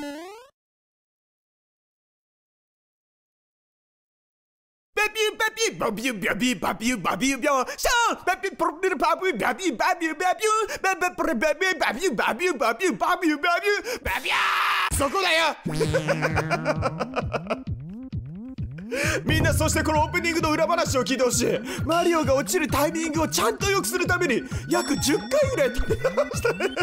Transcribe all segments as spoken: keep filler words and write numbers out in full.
バビューバビューバビューバビューバビューバビュービョンシャーバビュープロビューバビューバビューバビューバビューバビュープロバビューバビューバビューバビューバビューバビューバビューそこだよみんな、そしてこのオープニングの裏話を聞いてほしい。マリオが落ちるタイミングをちゃんと良くするために約じゅっかいぐらい撮り直したね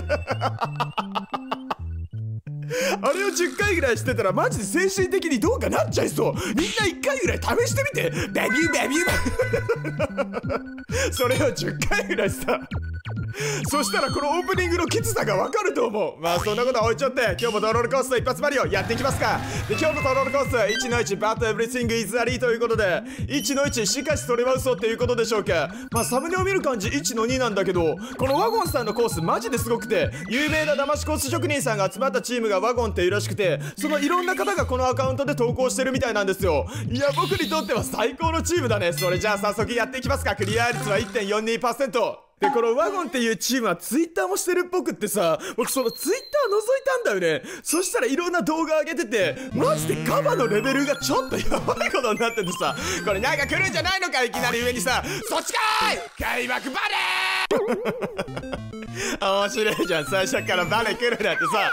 あれをじゅっかいぐらいしてたらマジで精神的にどうかなっちゃいそう。みんないっかいぐらい試してみて。バビューバビューそれをじゅっかいぐらいさそしたらこのオープニングのきつさがわかると思う。まあそんなことは置いちゃって、今日もドロールコースト一発マリオやっていきますか。で、今日のドロールコーストいちのいちバットエブリシングイズアリーということで、いちのいちしかしそれは嘘っていうことでしょうか。まあサムネを見る感じいちのになんだけど、このワゴンさんのコースマジですごくて、有名な騙しコース職人さんが集まったチームがワゴンっていうらしくて、そのいろんな方がこのアカウントで投稿してるみたいなんですよ。いや、僕にとっては最高のチームだね。それじゃあ早速やっていきますか。クリア率は いってんよんにパーセント。で、このワゴンっていうチームはツイッターもしてるっぽくってさ、僕そのツイッター覗いたんだよね。そしたらいろんな動画上げてて、マジでカバのレベルがちょっとやばいことになっててさ、これなんか来るんじゃないのか、いきなり上にさ、そっちかーい開幕バレー面白いじゃん、最初からバレー来るなんてさ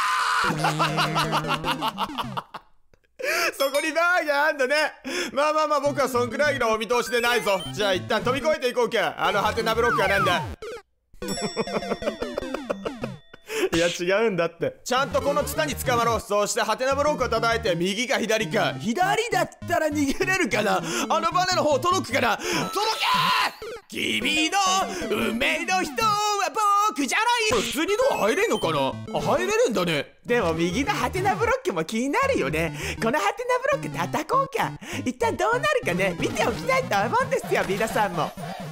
そこにバーがあんだね。まあまあまあ、僕はそんくらいのお見通しでないぞ。じゃあ一旦飛び越えていこうか。あのハテナブロックはなんだいや違うんだって。ちゃんとこのツタに捕まろう。そしてハテナブロックを叩いて右か左か。左だったら逃げれるかな。あのバネの方届くかな。届け君の運命の人は僕じゃない。普通にドア入れんのかなあ、入れるんだね。でも右のハテナブロックも気になるよね。このハテナブロック叩こうか。一旦どうなるかね、見ておきたいと思うんですよ、皆さんも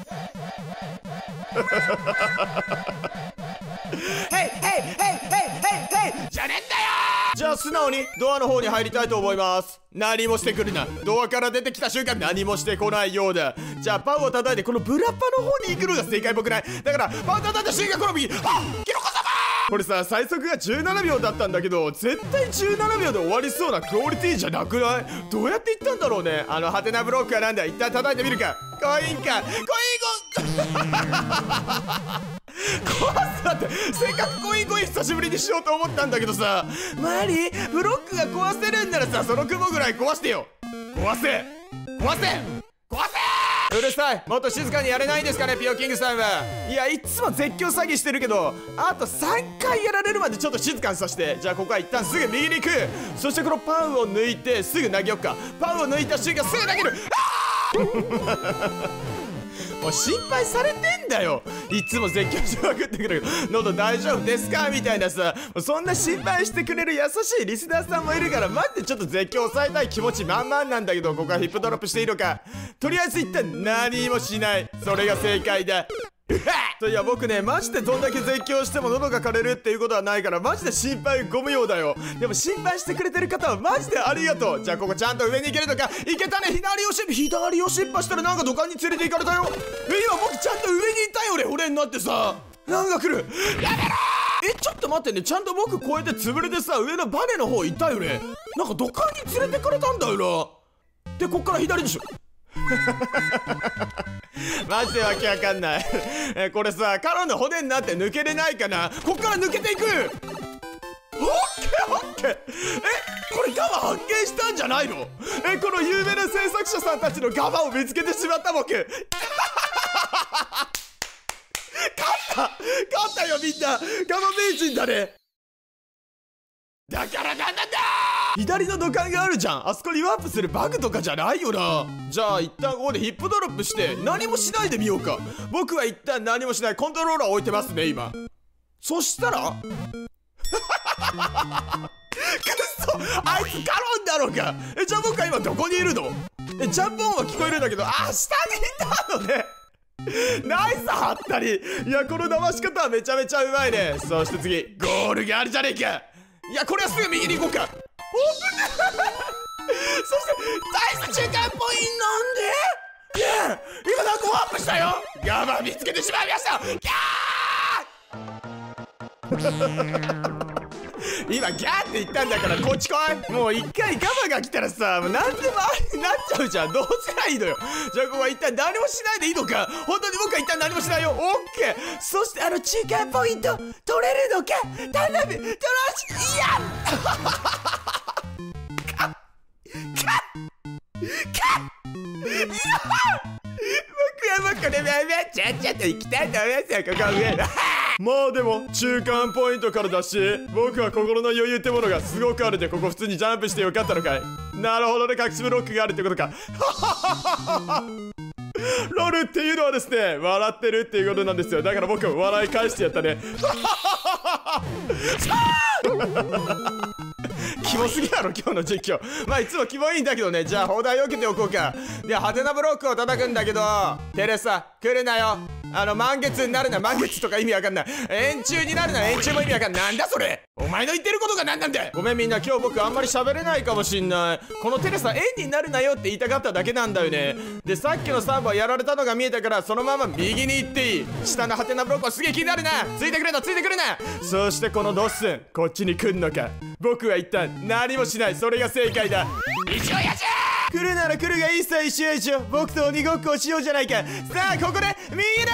ヘイヘイヘイヘイヘイヘイじゃねえんだよ。じゃあ素直にドアの方に入りたいと思います。何もしてくるな。ドアから出てきた瞬間何もしてこないようだ。じゃあパンを叩いてこのブラッパの方に行くのが正解っぽくない？だからパン叩いた瞬間この右、あっキノコ様。これさ、最速がじゅうななびょうだったんだけど、絶対じゅうななびょうで終わりそうなクオリティじゃなくない？どうやっていったんだろうね。あのハテナブロックはなんだ。一旦叩いてみるか。コインかコインコ壊すだって。せっかくコインコイン久しぶりにしようと思ったんだけどさ、マリーブロックが壊せるんならさ、その雲ぐらい壊してよ。壊せ壊せ壊せ。うるさい。もっと静かにやれないんですかね、ピオキングさんは。いや、いつも絶叫詐欺してるけど、あとさんかいやられるまでちょっと静かにさせて。じゃあここは一旦すぐ右に行く。そしてこのパンを抜いてすぐ投げよっか。パンを抜いた瞬間すぐ投げる。もう心配されてんだよ。いつも絶叫しまくってくるけど、喉大丈夫ですかみたいなさ、そんな心配してくれる優しいリスナーさんもいるから、マジでちょっと絶叫を抑えたい気持ち満々なんだけど、ここはヒップドロップしていいのか。とりあえず一旦何もしない。それが正解だ。いや僕ね、マジでどんだけ絶叫しても喉が枯れるっていうことはないから、マジで心配ご無用だよ。でも心配してくれてる方はマジでありがとう。じゃあここちゃんと上に行けるのか。行けたね。左をし左を失敗したらなんか土管に連れて行かれたよ。え、今僕ちゃんと上にいたよね。俺になってさ、なんか来る。やめろー。え、ちょっと待ってね。ちゃんと僕こうやって潰れてさ、上のバネの方行ったよね。なんか土管に連れてかれたんだよな。でこっから左でしょ。マジでわけわかんないえ、これさ、カロンの骨になって抜けれないかな。こっから抜けていく。オッケーオッケー。え、これガバ発見したんじゃないの？え、この有名な制作者さんたちのガバを見つけてしまった僕勝った勝ったよみんな。ガバ名人だね。だからなんなんだ。左の土管があるじゃん。あそこにワープするバグとかじゃないよな。じゃあ一旦ここでヒップドロップして何もしないでみようか。僕は一旦何もしない。コントローラー置いてますね今。そしたらくっそ、あいつカロンだろうか。え、じゃあ僕は今どこにいるの？え、ジャンプ音は聞こえるんだけど、あ、下にいたのね。ナイスハッタリ。いや、この騙し方はめちゃめちゃうまいね。そして次ゴールがあるじゃねえか。いや、これはすぐ右に行こうか。オープンそしてナイス中間ポイントなんで。ねえ、今なんかワープしたよ。ガバ見つけてしまいました。ギャー今ギャーって言ったんだからこっち来い。もう一回我慢が来たらさ、もう何でもありになっちゃうじゃん。どうすりゃいいのよ。じゃあここは一旦何もしないでいいのか。本当に僕は一旦何もしないよ。オッケー。そしてあの中間ポイント取れるのか。頼む、取らし、いやかっかっ僕はもうこれままちゃっちゃと行きたいと思いますよ、ここ上。まあでも中間ポイントからだし、僕は心の余裕ってものがすごくあるで、ここ普通にジャンプしてよかったのかい。なるほどね、隠しブロックがあるってことか。ロルっていうのはですね、笑ってるっていうことなんですよ。だから僕は笑い返してやったね。キモすぎやろ今日の実況。まあいつもキモいんだけどね。じゃあ砲台を受けておこうか。でハテナブロックを叩くんだけど、テレサ来るなよ。あの満月になるな。満月とか意味わかんない。円柱になるな。円柱も意味わかんない。なんだそれ。お前の言ってることが何なんだよ。ごめんみんな、今日僕あんまり喋れないかもしんない。このテレサ円になるなよって言いたかっただけなんだよね。でさっきのサーブはやられたのが見えたから、そのまま右に行っていい。下のハテナブロックはすげえ気になるな。ついてくるな、ついてくるな。そしてこのドッスンこっちに来んのか。僕は一旦何もしない。それが正解だ。一応やじゃー。来るなら来るがいいさ。一緒一緒。僕と鬼ごっこをしようじゃないか。さあここで右です。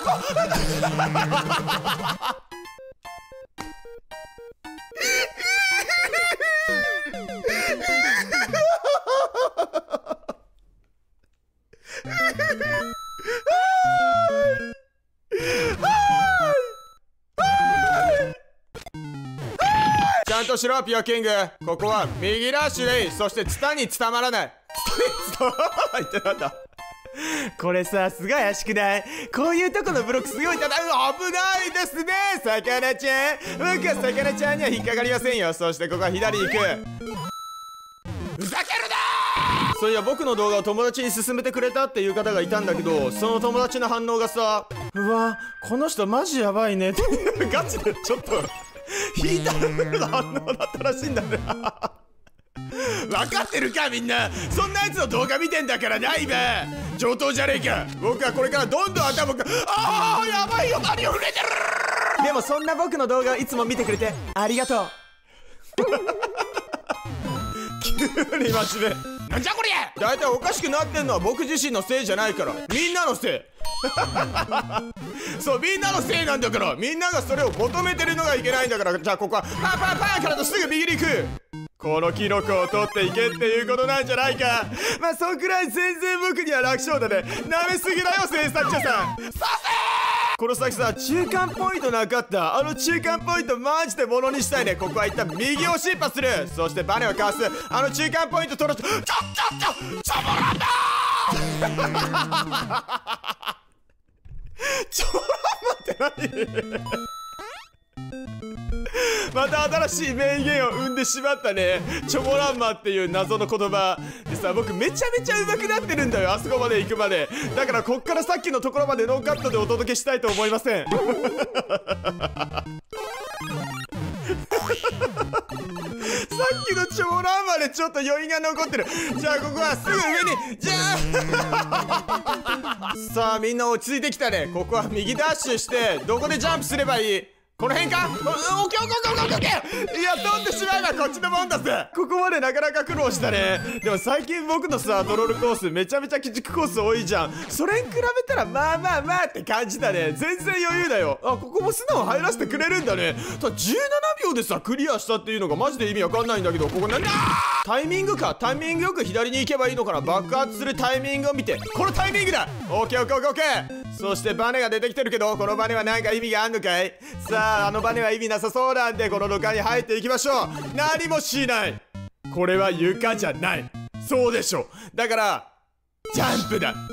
ちゃんとしろピオキング。ここは右ラッシュでいい。そしてツタに伝まらない。ツタに伝まらないってなんだ。これさすが怪しくない？こういうとこのブロックすごいただ危ないですね。魚ちゃん、僕は魚ちゃんには引っかかりませんよ。そしてここは左に行く。ふざけるなー。そういや僕の動画を友達に勧めてくれたっていう方がいたんだけど、その友達の反応がさ、うわこの人マジやばいねってガチでちょっと引いたレベルの反応だったらしいんだね。分かってるかみんな。そんなやつの動画見てんだからな。今上等じゃねえか。僕はこれからどんどん頭がああやばいよ、何を触れてる。でもそんな僕の動画をいつも見てくれてありがとう。急に真面目なんじゃこりゃ。だいたいおかしくなってんのは僕自身のせいじゃないから、みんなのせい。そうみんなのせいなんだから、みんながそれを求めてるのがいけないんだから。じゃあここはパンパンパンからとすぐ右に行く。このキノコを取っていけっていうことなんじゃないか。まあそんくらい全然僕には楽勝だね。なめすぎだよ制作者さん。させー。この先さ中間ポイントなかった。あの中間ポイントマジでものにしたいね。ここは一旦右を進発する。そしてバネをかわす。あの中間ポイント取る。ちょちょちょちょもらんだー。ちょらんまって何。また新しい名言を生んでしまったね。チョモランマっていう謎の言葉でさ、僕めちゃめちゃ上手くなってるんだよ、あそこまで行くまで。だからこっからさっきのところまでノーカットでお届けしたいと思いません。さっきのチョモランマでちょっと余韻が残ってる。じゃあここはすぐ上にじゃあさあみんな落ち着いてきたね。ここは右ダッシュしてどこでジャンプすればいい？この辺か？オッケーオッケーオッケーオッケーオッケー。いや通ってしまえばこっちのもんだぜ。ここまでなかなか苦労したね。でも最近僕のさトロールコースめちゃめちゃ鬼畜コース多いじゃん。それに比べたらまあまあまあって感じだね。全然余裕だよ。あここも素直入らせてくれるんだね。ただじゅうななびょうでさクリアしたっていうのがマジで意味わかんないんだけど、ここなんだタイミングか。タイミングよく左に行けばいいのかな。爆発するタイミングを見てこのタイミングだ。オッケーオッケーオッケー。そしてバネが出てきてるけど、このバネは何か意味があんのかい。さああのバネは意味なさそうなんでこの土管に入っていきましょう。何もしない。これは床じゃない。そうでしょ。だからジャンプだ。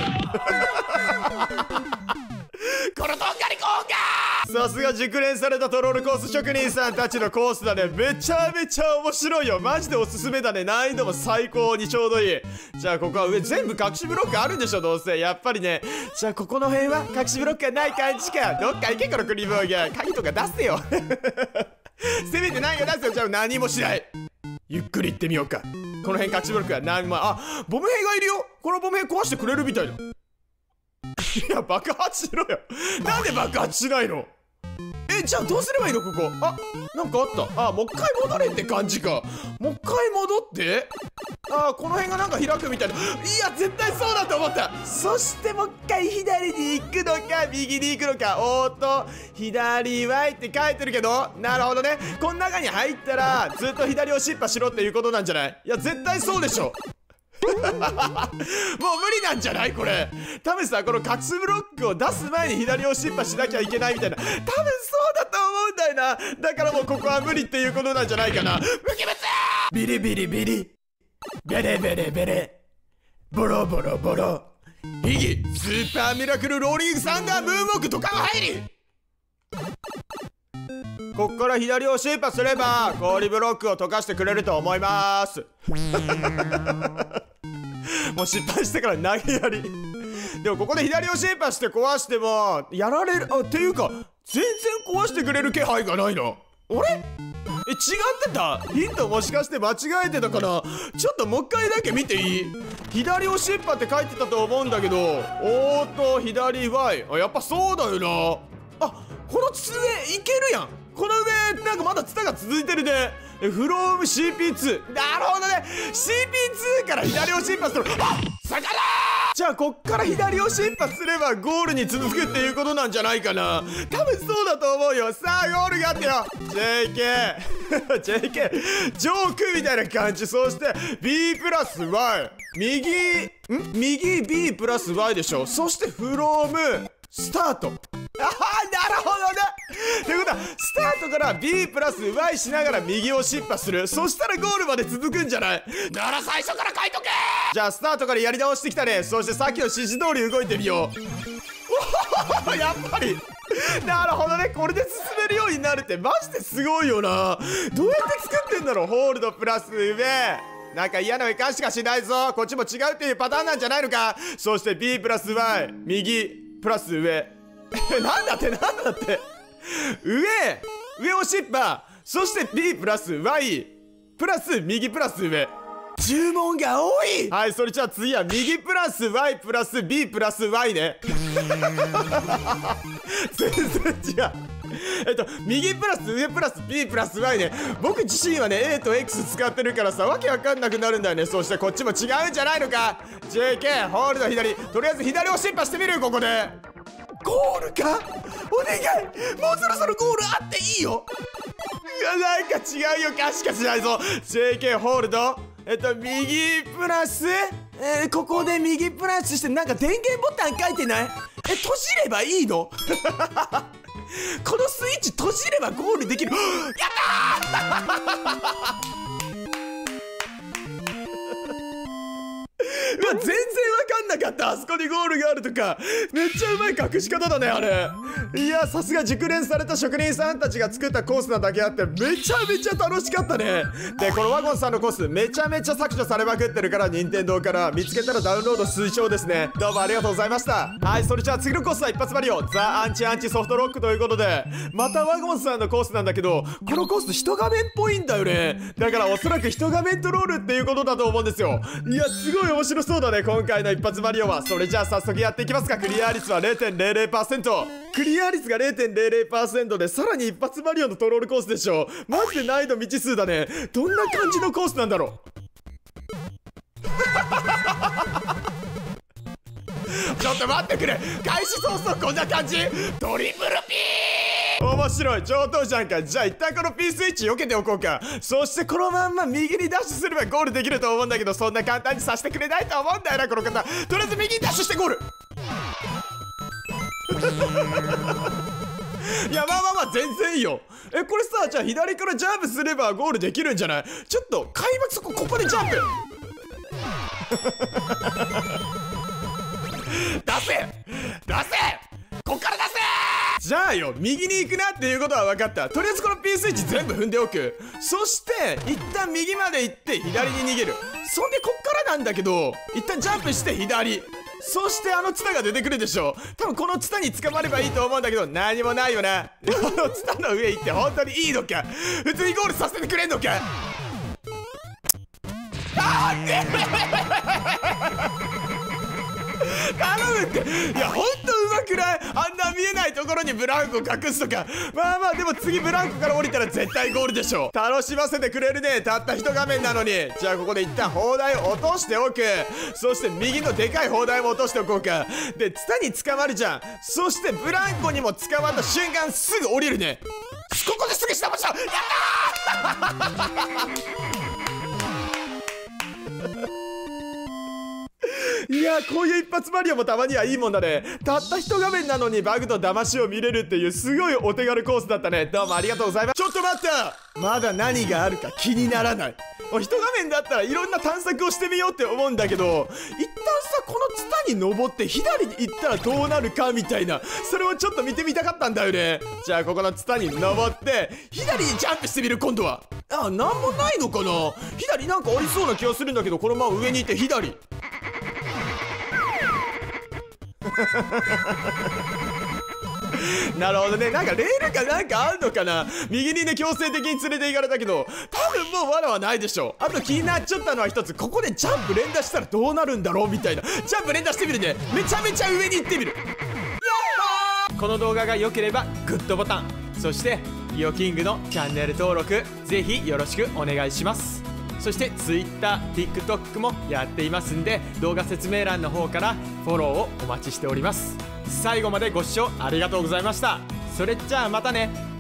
このとんがりコーンがさすが熟練されたトロールコース職人さんたちのコースだね。めちゃめちゃ面白いよ。マジでおすすめだね。難易度も最高にちょうどいい。じゃあここは上全部隠しブロックあるんでしょどうせ。やっぱりね。じゃあここの辺は隠しブロックがない感じか。どっか行けこのクリボーギャー。鍵とか出せよ。せめて何か出せよ。じゃあ何もしない。ゆっくり行ってみようか。この辺隠しブロックが何も。あボム兵がいるよ。このボム兵壊してくれるみたいだ。いや爆発しろよ。なんで爆発しないの。えー、じゃあどうすればいいのここ。あ、なんかあった。あ、もう一回戻れって感じか。もう一回戻って。あ、この辺がなんか開くみたいな。いや、絶対そうだと思った。そしてもう一回左に行くのか右に行くのか。おーっと左ワイって書いてるけど、なるほどね。この中に入ったらずっと左をシッパしろっていうことなんじゃない？いや、絶対そうでしょ。もう無理なんじゃないこれ。多分さ、この隠しブロックを出す前に左をシッパしなきゃいけないみたいな、多分そうだと思うんだよな。だからもうここは無理っていうことなんじゃないかな。ムキムツビリビリビリベレベレベレボロボロボロヒギスーパーミラクルローリングサンダームーンウォークとかは入り。こっから左をシーパすれば氷ブロックを溶かしてくれると思います。もう失敗してから投げやり。でもここで左をシーパして壊してもやられる。あ、っていうか全然壊してくれる気配がないの。あれ？え、違ってた？ヒントもしかして間違えてたかな。ちょっともう一回だけ見ていい？左をシッパって書いてたと思うんだけど、おーっと左 Y。 あ、やっぱそうだよな。あ、この筒上いけるやん。この上なんかまだツタが続いてるね。フローム シーピーツー。 なるほどね。 シーピーツー から左をシッパする。あ、魚じゃあこっから左をシッパすればゴールに続くっていうことなんじゃないかな。多分そうだと思うよ。さあゴールがあってよ。 ジェイケー ジェイケー ジョークみたいな感じ。そして B プラス Y 右ん右 B プラス Y でしょ。そしてフロームスタート。ああ、なるほどね。ということはスタートから B プラス Y しながら右をシッパする。そしたらゴールまで続くんじゃない？なら最初から書いとけ。じゃあスタートからやり直してきたね。そしてさっきの指示通り動いてみよう。おやっぱりなるほどね。これで進めるようになるってマジですごいよな。どうやって作ってんだろう。ホールドプラス上なんか嫌な予感しかしないぞ。こっちも違うっていうパターンなんじゃないのか。そして B プラス Y 右プラス上なんだってなんだって上上をシッパ。そして B プラス Y プラス右プラス上。注文が多い。はい、それじゃあ次は右プラス Y プラス B プラス Y ね。全然違う。えっと右プラス上プラス B プラス Y ね。僕自身はね A と X 使ってるからさ、わけわかんなくなるんだよね。そしてこっちも違うんじゃないのか。 ジェイケー ホールド左。とりあえず左をシッパしてみる。ここでゴールか。お願い、もうそろそろゴールあっていいよ。いや、なんか違うよかしかしないぞ。 ジェイケー ホールドえっと右プラスえー、ここで右プラスしてなんか電源ボタン書いてない？え、閉じればいいの？このスイッチ閉じればゴールできる。やったーうわ、全然わかんなかった。あそこにゴールがあるとか。めっちゃうまい隠し方だねあれ。いや、さすが熟練された職人さんたちが作ったコースなだけあってめちゃめちゃ楽しかったね。で、このワゴンさんのコースめちゃめちゃ削除されまくってるから、任天堂から見つけたらダウンロード推奨ですね。どうもありがとうございました。はい、それじゃあ次のコースは一発マリオザ・アンチアンチソフトロックということで、またワゴンさんのコースなんだけど、このコース一画面っぽいんだよね。だからおそらく一画面トロールっていうことだと思うんですよ。いや、すごい面白そうだね今回の一発マリオは。それじゃあ早速やっていきますか。クリア率は ゼロてんゼロゼロパーセント。 クリア率が ゼロてんゼロゼロパーセント でさらに一発マリオのトロールコースでしょ。マジで難易度未知数だね。どんな感じのコースなんだろう。ちょっと待ってくれ。開始早々こんな感じ。ドリブルピー面白い、上等じゃんか。じゃあ一旦この P スイッチ避けておこうか。そしてこのまんま右にダッシュすればゴールできると思うんだけど、そんな簡単にさせてくれないと思うんだよなこの方。とりあえず右にダッシュしてゴール。いや、まあまあまあ全然いいよ。え、これさ、じゃあ左からジャンプすればゴールできるんじゃない？ちょっと開幕そこここでジャンプ出せ出せこっから出せ。じゃあよ、右に行くなっていうことは分かった。とりあえずこの P スイッチ全部踏んでおく。そして一旦右まで行って左に逃げる。そんでこっからなんだけど、一旦ジャンプして左。そしてあのツタが出てくるでしょ。多分このツタに捕まればいいと思うんだけど、何もないよな。このツタの上行って本当にいいのか。普通にゴールさせてくれんのか。あーって頼むって。いやほんとうまくない？あんな見えないところにブランコ隠すとか。まあまあでも次ブランコから降りたら絶対ゴールでしょ。楽しませてくれるね、たった一画面なのに。じゃあここで一旦砲台を落としておく。そして右のでかい砲台も落としておこうか。でツタに捕まるじゃん。そしてブランコにも捕まった瞬間すぐ降りるね。ここですぐ下もした。やったーいやこういう一発マリオもたまにはいいもんだね。たった一画面なのにバグと騙しを見れるっていうすごいお手軽コースだったね。どうもありがとうございます。ちょっと待った、まだ何があるか気にならない。一画面だったらいろんな探索をしてみようって思うんだけど、一旦さこのツタに登って左に行ったらどうなるかみたいな、それをちょっと見てみたかったんだよね。じゃあここのツタに登って左にジャンプしてみる。今度はあ、なんもないのかな。左なんかありそうな気がするんだけど、このまま上に行って左なるほどね。なんかレールかなんかあんのかな。右にね強制的に連れて行かれたけど多分もう罠はないでしょ。あと気になっちゃったのは一つ、ここでジャンプ連打したらどうなるんだろうみたいな。ジャンプ連打してみるね。めちゃめちゃ上に行ってみる。やったー。この動画が良ければグッドボタン、そしてリオキングのチャンネル登録ぜひよろしくお願いします。そして Twitter、TikTok もやっていますんで、動画説明欄の方からフォローをお待ちしております。最後までご視聴ありがとうございました。それじゃあまたね。